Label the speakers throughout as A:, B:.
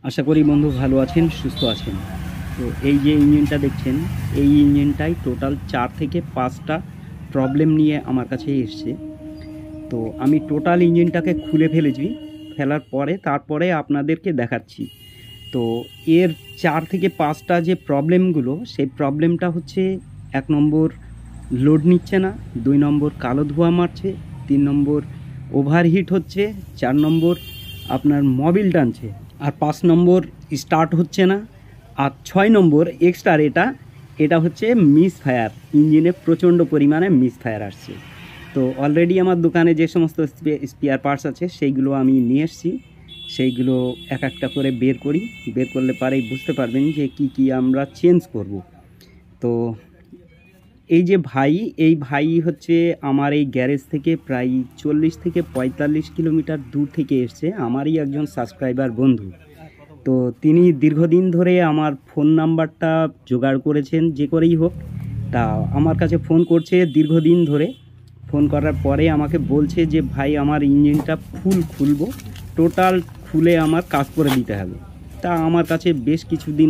A: আশা করি বন্ধু ভালো আছেন, সুস্থ আছেন। তো এই যে ইঞ্জিনটা দেখছেন, এই ইঞ্জিনটাই টোটাল 4 থেকে 5টা প্রবলেম নিয়ে আমার কাছে এসছে। তো আমি টোটাল ইঞ্জিনটাকে খুলে ফেলেছি, ফেলার পরে তারপরে আপনাদেরকে দেখাচ্ছি। তো এর 4 থেকে 5টা যে প্রবলেমগুলো, সেই প্রবলেমটা হচ্ছে: 1 নম্বর লোড নিচ্ছে না, 2 নম্বর কালো ধোঁয়া মারছে, 3 নম্বর ওভারহিট হচ্ছে, 4 নম্বর আপনার মোবিল টানছে, আর 5 নম্বর স্টার্ট হচ্ছে না, আর 6 নম্বর এক্সট্রা এটা হচ্ছে মিস ফায়ার। ইঞ্জিনে প্রচণ্ড পরিমাণে মিস ফায়ার আসছে। তো অলরেডি আমার দোকানে যে সমস্ত স্পেয়ার পার্টস আছে সেইগুলো আমি নিয়ে এসেছি। সেইগুলো এক একটা করে বের করলে পারেই বুঝতে পারবেন যে কি আমরা চেঞ্জ করব। তো এই যে এই ভাই হচ্ছে আমার এই গ্যারেজ থেকে প্রায় 40 থেকে 45 কিলোমিটার দূর থেকে এসছে, আমারই একজন সাবস্ক্রাইবার বন্ধু। তো তিনি দীর্ঘদিন ধরে আমার ফোন নাম্বারটা জোগাড় করেছেন যে করেই হোক। তা আমার কাছে ফোন করছে দীর্ঘদিন ধরে। ফোন করার পরে আমাকে বলছে যে ভাই, আমার ইঞ্জিনটা খুলবো, টোটাল খুলে আমার কাজ করে দিতে হবে। তা আমার কাছে বেশ কিছুদিন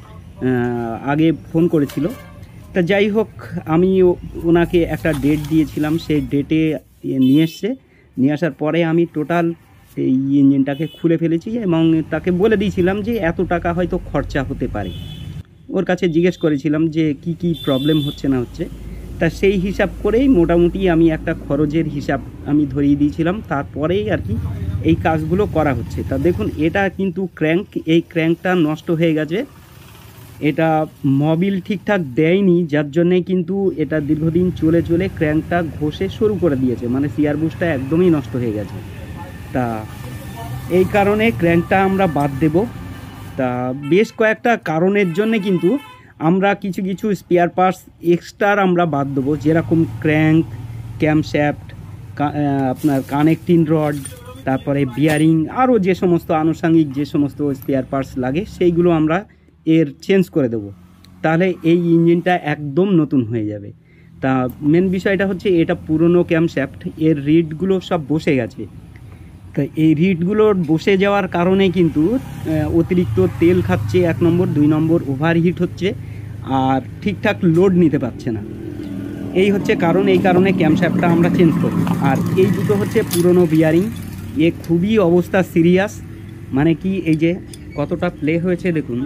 A: আগে ফোন করেছিল। তা যাই হোক, আমি ওনাকে একটা ডেট দিয়েছিলাম, সেই ডেটে নিয়ে আসার পরে আমি টোটাল এই ইঞ্জিনটাকে খুলে ফেলেছি এবং তাকে বলে দিয়েছিলাম যে এত টাকা হয়তো খরচা হতে পারে। ওর কাছে জিজ্ঞেস করেছিলাম যে কি প্রবলেম হচ্ছে না হচ্ছে। তা সেই হিসাব করেই মোটামুটি আমি একটা খরচের হিসাব আমি ধরিয়ে দিয়েছিলাম, তারপরেই আর কি এই কাজগুলো করা হচ্ছে। তা দেখুন, এটা কিন্তু এই ক্র্যাঙ্কটা নষ্ট হয়ে গেছে। এটা মোবিল ঠিকঠাক দেয়নি, যার জন্যে কিন্তু এটা দীর্ঘদিন চলে ক্র্যাঙ্কটা ঘষে সরু করে দিয়েছে, মানে সিয়ার বুশটা একদমই নষ্ট হয়ে গেছে। তা এই কারণে ক্র্যাঙ্কটা আমরা বাদ দেব। তা বেশ কয়েকটা কারণের জন্যে কিন্তু আমরা কিছু স্পেয়ার পার্টস এক্সট্রা আমরা বাদ দেবো, যেরকম ক্র্যাঙ্ক, ক্যামশ্যাফট, আপনার কানেক্টিং রড, তারপরে বিয়ারিং, আরও যে সমস্ত আনুষঙ্গিক যে সমস্ত স্পেয়ার পার্টস লাগে সেইগুলো আমরা চেঞ্জ করে দেবো। তাহলে এই ইঞ্জিনটা একদম নতুন হয়ে যাবে। তা মেন বিষয়টা হচ্ছে, এটা পুরনো ক্যামশ্যাফট, এর রিডগুলো সব বসে গেছে। তো এই রিডগুলোর বসে যাওয়ার কারণে কিন্তু অতিরিক্ত তেল খাচ্ছে 1 নম্বর, 2 নম্বর ওভারহিট হচ্ছে, আর ঠিকঠাক লোড নিতে পারছে না। এই হচ্ছে কারণ। এই কারণে ক্যামশ্যাফটটা আমরা চেঞ্জ করি। আর এই দুটো হচ্ছে পুরনো বিয়ারিং, এ খুবই অবস্থা সিরিয়াস। মানে কি, এই যে কতটা প্লে হয়েছে দেখুন।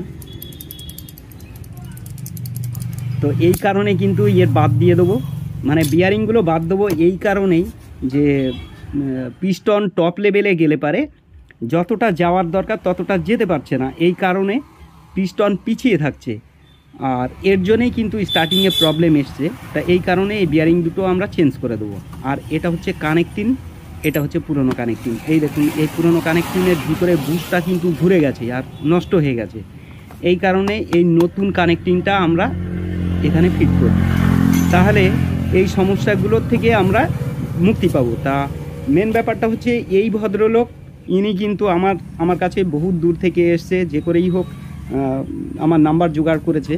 A: তো এই কারণে কিন্তু বাদ দিয়ে দেবো, মানে বিয়ারিংগুলো বাদ দেবো এই কারণেই যে পিস্টন টপ লেভেলে গেলে পারে যতটা যাওয়ার দরকার ততটা যেতে পারছে না, এই কারণে পিস্টন পিছিয়ে থাকছে। আর এর জন্যেই কিন্তু স্টার্টিংয়ে প্রবলেম এসছে। তা এই কারণে এই বিয়ারিং দুটো আমরা চেঞ্জ করে দেবো। আর এটা হচ্ছে কানেক্টিং, এটা হচ্ছে পুরনো কানেক্টিং। এই দেখুন, এই পুরনো কানেক্টিংয়ের ভিতরে বুশটা কিন্তু ঘুরে গেছে আর নষ্ট হয়ে গেছে। এই কারণে এই নতুন কানেক্টিংটা আমরা এখানে ফিট করি, তাহলে এই সমস্যাগুলোর থেকে আমরা মুক্তি পাবো। তা মেন ব্যাপারটা হচ্ছে, এই ভদ্রলোক ইনি কিন্তু আমার কাছে বহুত দূর থেকে এসছে, যে করেই হোক আমার নাম্বার জোগাড় করেছে।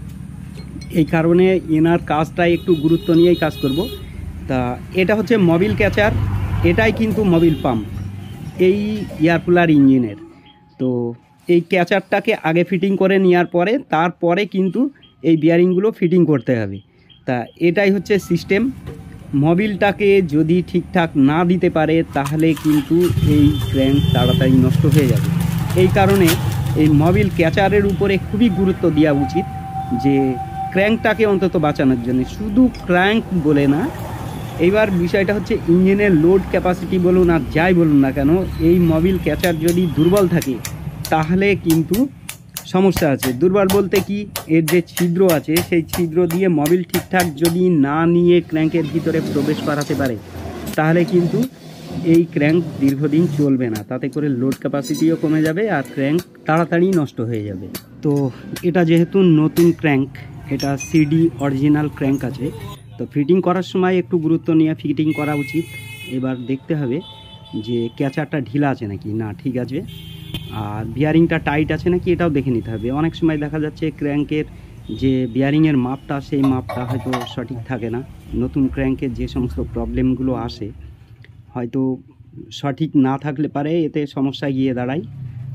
A: এই কারণে এনার কাজটা একটু গুরুত্ব নিয়েই কাজ করব। তা এটা হচ্ছে মোবিল ক্যাচার, এটাই কিন্তু মোবিল পাম্প এই এয়ার কুলার ইঞ্জিনের। তো এই ক্যাচারটাকে আগে ফিটিং করে নেওয়ার পরে তারপরে কিন্তু এই বিয়ারিংগুলো ফিটিং করতে হবে। তা এটাই হচ্ছে সিস্টেম। মোবিলটাকে যদি ঠিকঠাক না দিতে পারে তাহলে কিন্তু এই ক্র্যাঙ্ক তাড়াতাড়ি নষ্ট হয়ে যাবে। এই কারণে এই মোবিল ক্যাচারের উপরে খুবই গুরুত্ব দেওয়া উচিত, যে ক্র্যাঙ্কটাকে অন্তত বাঁচানোর জন্য। শুধু ক্র্যাঙ্ক বলে না, এইবার বিষয়টা হচ্ছে ইঞ্জিনের লোড ক্যাপাসিটি বলুন আর যাই বলুন না কেন, এই মোবিল ক্যাচার যদি দুর্বল থাকে তাহলে কিন্তু সমস্যা আছে। দুর্বল বলতে কি, এর যে ছিদ্র আছে সেই ছিদ্র দিয়ে মোবিল ঠিকঠাক যদি না নিয়ে ক্র্যাঙ্কের ভিতরে প্রবেশ করাতে পারে তাহলে কিন্তু এই ক্র্যাঙ্ক দীর্ঘদিন চলবে না, তাতে করে লোড ক্যাপাসিটিও কমে যাবে আর ক্র্যাঙ্ক তাড়াতাড়ি নষ্ট হয়ে যাবে। তো এটা যেহেতু নতুন ক্র্যাঙ্ক, এটা সিডি অরিজিনাল ক্র্যাঙ্ক আছে, তো ফিটিং করার সময় একটু গুরুত্ব নিয়ে ফিটিং করা উচিত। এবার দেখতে হবে যে ক্যাচারটা ঢিলা আছে নাকি, না ঠিক আছে, আর বিয়ারিংটা টাইট আছে নাকি এটাও দেখে নিতে হবে। অনেক সময় দেখা যাচ্ছে ক্র্যাঙ্কের যে বিয়ারিংয়ের মাপটা, সেই মাপটা হয়তো সঠিক থাকে না। নতুন ক্র্যাঙ্কের যে সমস্ত প্রবলেমগুলো আসে হয়তো সঠিক না থাকলে পারে এতে সমস্যা গিয়ে দাঁড়ায়।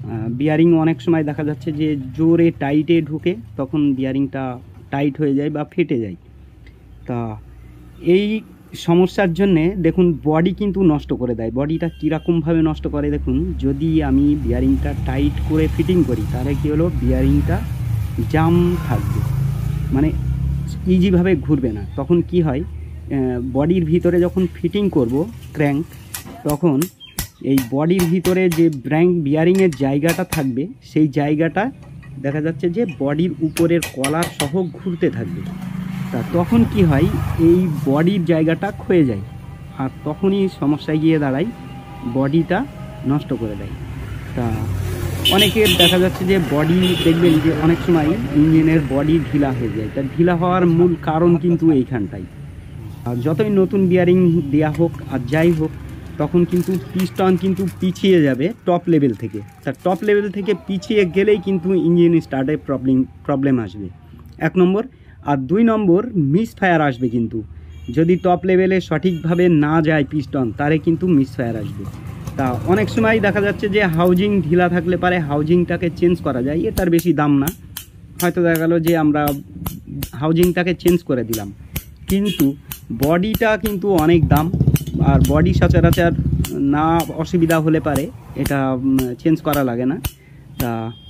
A: বিয়ারিং অনেক সময় দেখা যাচ্ছে যে জোরে টাইটে ঢুকে তখন বিয়ারিংটা টাইট হয়ে যায় বা ফেটে যায়। তা এই সমস্যার জন্যে দেখুন বডি কিন্তু নষ্ট করে দেয়। বডিটা কীরকমভাবে নষ্ট করে দেখুন, যদি আমি বিয়ারিংটা টাইট করে ফিটিং করি তাহলে কী হলো, বিয়ারিংটা জাম থাকবে, মানে ইজিভাবে ঘুরবে না। তখন কি হয়, বডির ভিতরে যখন ফিটিং করব ক্র্যাঙ্ক, তখন এই বডির ভিতরে যে বিয়ারিংয়ের জায়গাটা থাকবে সেই জায়গাটা দেখা যাচ্ছে যে বডির উপরের কলার সহ ঘুরতে থাকবে। তা তখন কি হয়, এই বডির জায়গাটা ক্ষয়ে যায়, আর তখনই সমস্যায় গিয়ে দাঁড়ায়, বডিটা নষ্ট করে দেয়। তা অনেকের দেখা যাচ্ছে যে বডি দেখবেন যে অনেক সময় ইঞ্জিনের বডি ঢিলা হয়ে যায়। তা ঢিলা হওয়ার মূল কারণ কিন্তু এইখানটাই। আর যতই নতুন বিয়ারিং দেওয়া হোক আর যাই হোক, তখন কিন্তু পিস্টন কিন্তু পিছিয়ে যাবে টপ লেভেল থেকে। তা টপ লেভেল থেকে পিছিয়ে গেলেই কিন্তু ইঞ্জিন স্টার্টে প্রবলেম আসবে, 1 নম্বর। আর 2 নম্বর, মিসফায়ার আসবে। কিন্তু যদি টপ লেভেলে সঠিকভাবে না যায় পিস্টন, তাহলে কিন্তু মিসফায়ার আসবে। তা অনেক সময় দেখা যাচ্ছে যে হাউজিং ঢিলা থাকলে পারে হাউজিংটাকে চেঞ্জ করা যায়, এটার বেশি দাম না। হয়তো দেখা গেলো যে আমরা হাউজিংটাকে চেঞ্জ করে দিলাম, কিন্তু বডিটা কিন্তু অনেক দাম। আর বডি সচরাচর না অসুবিধা হলে পারে এটা চেঞ্জ করা লাগে না। তা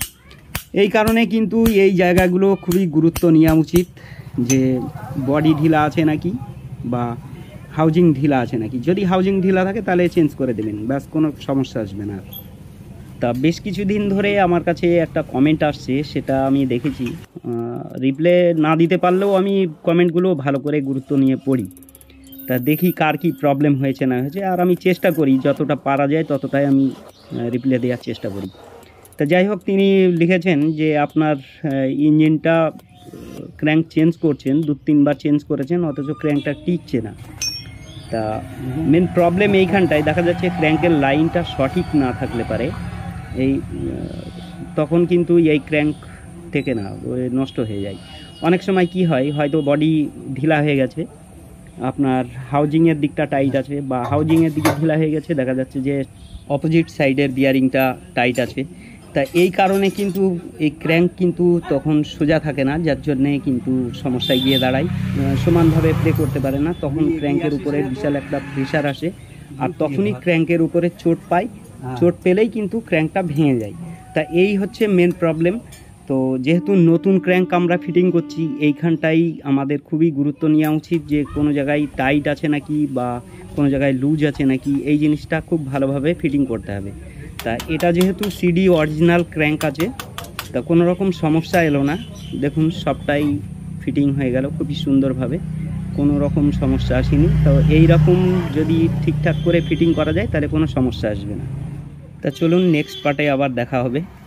A: এই কারণে কিন্তু এই জায়গাগুলো খুবই গুরুত্ব নেওয়া উচিত, যে বডি ঢিলা আছে নাকি বা হাউজিং ঢিলা আছে নাকি। যদি হাউজিং ঢিলা থাকে তাহলে চেঞ্জ করে দেবেন, ব্যাস, কোনো সমস্যা আসবে না। তা বেশ কিছুদিন ধরে আমার কাছে একটা কমেন্ট আসছে, সেটা আমি দেখেছি। রিপ্লাই না দিতে পারলেও আমি কমেন্টগুলো ভালো করে গুরুত্ব নিয়ে পড়ি। তা দেখি কার কি প্রবলেম হয়েছে না হয়েছে, আর আমি চেষ্টা করি যতটা পারা যায় ততটাই আমি রিপ্লাই দেওয়ার চেষ্টা করি। তা যাই হোক, তিনি লিখেছেন যে আপনার ইঞ্জিনটা ক্র্যাঙ্ক চেঞ্জ করছেন, 2-3 বার চেঞ্জ করেছেন, অথচ ক্র্যাঙ্কটা টিকছে না। তা মেন প্রবলেম এইখানটায় দেখা যাচ্ছে, ক্র্যাঙ্কের লাইনটা সঠিক না থাকলে পারে এই তখন কিন্তু এই ক্র্যাঙ্ক থেকে না, নষ্ট হয়ে যায়। অনেক সময় কি হয়, হয়তো বডি ঢিলা হয়ে গেছে, আপনার হাউজিংয়ের দিকটা টাইট আছে বা হাউজিংয়ের দিকে ঢিলা হয়ে গেছে, দেখা যাচ্ছে যে অপোজিট সাইডের বিয়ারিংটা টাইট আছে। তা এই কারণে কিন্তু এই ক্র্যাঙ্ক কিন্তু তখন সোজা থাকে না, যার জন্যে কিন্তু সমস্যায় গিয়ে দাঁড়ায়, সমানভাবে প্লে করতে পারে না। তখন ক্র্যাঙ্কের উপরে বিশাল একটা প্রেশার আসে, আর তখনই ক্র্যাঙ্কের উপরে চোট পায়। চোট পেলেই কিন্তু ক্র্যাঙ্কটা ভেঙে যায়। তা এই হচ্ছে মেন প্রবলেম। তো যেহেতু নতুন ক্র্যাঙ্ক আমরা ফিটিং করছি, এইখানটাই আমাদের খুবই গুরুত্ব নেওয়া উচিত, যে কোনো জায়গায় টাইট আছে নাকি বা কোনো জায়গায় লুজ আছে নাকি, এই জিনিসটা খুব ভালোভাবে ফিটিং করতে হবে। তা এটা যেহেতু সিডি অরিজিনাল ক্র্যাঙ্ক আছে, তা কোনো রকম সমস্যা এলো না। দেখুন সবটাই ফিটিং হয়ে গেল খুবই সুন্দরভাবে, কোনো রকম সমস্যা আসেনি। তো এই রকম যদি ঠিকঠাক করে ফিটিং করা যায় তাহলে কোনো সমস্যা আসবে না। তা চলুন নেক্সট পার্টে আবার দেখা হবে।